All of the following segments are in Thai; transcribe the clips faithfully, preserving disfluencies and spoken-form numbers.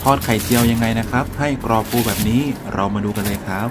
ทอดไข่เจียวยังไงนะครับให้กรอบฟูแบบนี้เรามาดูกันเลยครับ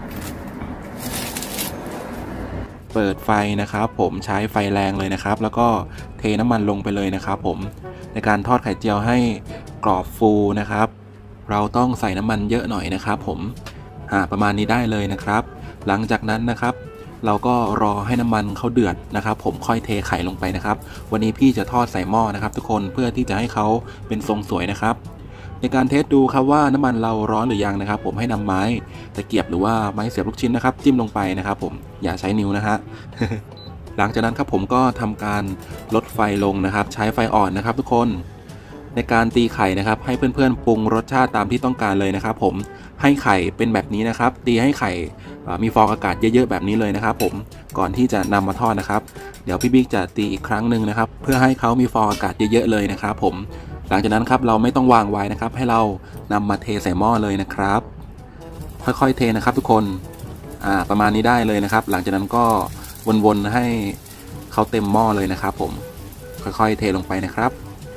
เปิดไฟนะครับผมใช้ไฟแรงเลยนะครับแล้วก็เทน้ำมันลงไปเลยนะครับผมในการทอดไข่เจียวให้กรอบฟูนะครับเราต้องใส่น้ำมันเยอะหน่อยนะครับผมอ่าประมาณนี้ได้เลยนะครับหลังจากนั้นนะครับเราก็รอให้น้ำมันเขาเดือดนะครับผมค่อยเทไข่ลงไปนะครับวันนี้พี่จะทอดใส่หม้อนะครับทุกคนเพื่อที่จะให้เขาเป็นทรงสวยนะครับในการเทสดูครับว่าน้ำมันเราร้อนหรือยังนะครับผมให้นำไม้ตะเกียบหรือว่าไม้เสียบลูกชิ้นนะครับจิ้มลงไปนะครับผมอย่าใช้นิ้วนะฮะ หลังจากนั้นครับผมก็ทำการลดไฟลงนะครับใช้ไฟอ่อนนะครับทุกคนในการตีไข่นะครับให้เพื่อนๆปรุงรสชาติตามที่ต้องการเลยนะครับผมให้ไข่เป็นแบบนี้นะครับตีให้ไข่มีฟองอากาศเยอะๆแบบนี้เลยนะครับผมก่อนที่จะนำมาทอดนะครับเดี๋ยวพี่บิ๊กจะตีอีกครั้งหนึ่งนะครับเพื่อให้เขามีฟองอากาศเยอะๆเลยนะครับผมหลังจากนั้นครับเราไม่ต้องวางไว้นะครับให้เรานำมาเทใส่หม้อเลยนะครับค่อยๆเทนะครับทุกคนอ่าประมาณนี้ได้เลยนะครับหลังจากนั้นก็วนๆให้เขาเต็มหม้อเลยนะครับผมค่อยๆเทลงไปนะครับ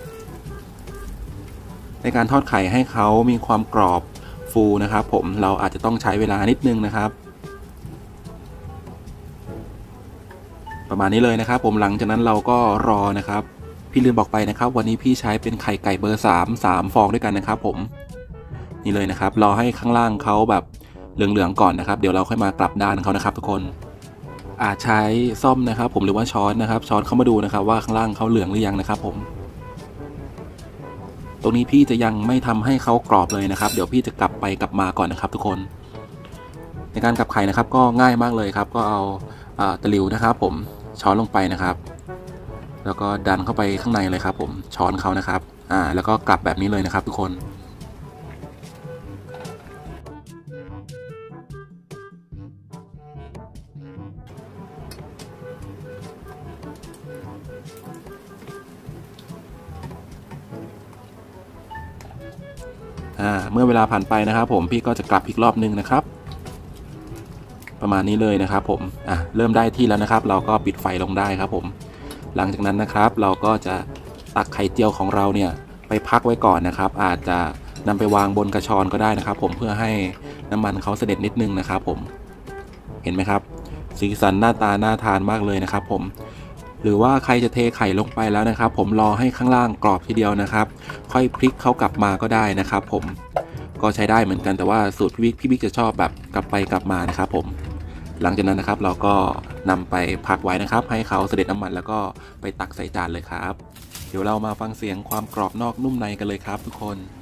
ในการทอดไข่ให้เขามีความกรอบฟูนะครับผมเราอาจจะต้องใช้เวลานิดนึงนะครับประมาณนี้เลยนะครับผมหลังจากนั้นเราก็รอนะครับพี่ลืมบอกไปนะครับวันนี้พี่ใช้เป็นไข่ไก่เบอร์สาม สามฟองด้วยกันนะครับผมนี่เลยนะครับรอให้ข้างล่างเขาแบบเหลืองๆก่อนนะครับเดี๋ยวเราค่อยมากลับด้านเขานะครับทุกคนอาจใช้ซ่อมนะครับผมหรือว่าช้อนนะครับช้อนเข้ามาดูนะครับว่าข้างล่างเขาเหลืองหรือยังนะครับผมตรงนี้พี่จะยังไม่ทำให้เขากรอบเลยนะครับเดี๋ยวพี่จะกลับไปกลับมาก่อนนะครับทุกคนในการกลับไข่นะครับก็ง่ายมากเลยครับก็เอาตะหลิวนะครับผมช้อนลงไปนะครับแล้วก็ดันเข้าไปข้างในเลยครับผมช้อนเขานะครับอ่าแล้วก็กลับแบบนี้เลยนะครับทุกคนเมื่อเวลาผ่านไปนะครับผมพี่ก็จะกลับอีกรอบนึงนะครับประมาณนี้เลยนะครับผมอ่ะเริ่มได้ที่แล้วนะครับเราก็ปิดไฟลงได้ครับผมหลังจากนั้นนะครับเราก็จะตักไข่เจียวของเราเนี่ยไปพักไว้ก่อนนะครับอาจจะนำไปวางบนกระชอนก็ได้นะครับผมเพื่อให้น้ำมันเขาเสด็จนิดนึงนะครับผมเห็นไหมครับสีสันหน้าตาน่าทานมากเลยนะครับผมหรือว่าใครจะเทไข่ลงไปแล้วนะครับผมรอให้ข้างล่างกรอบทีเดียวนะครับค่อยพลิกเขากลับมาก็ได้นะครับผมก็ใช้ได้เหมือนกันแต่ว่าสูตรพี่บิ๊กพี่บิ๊กจะชอบแบบกลับไปกลับมานะครับผมหลังจากนั้นนะครับเราก็นำไปพักไว้นะครับให้เขาเสด็จน้ำมันแล้วก็ไปตักใส่จานเลยครับเดี๋ยวเรามาฟังเสียงความกรอบนอกนุ่มในกันเลยครับทุกคน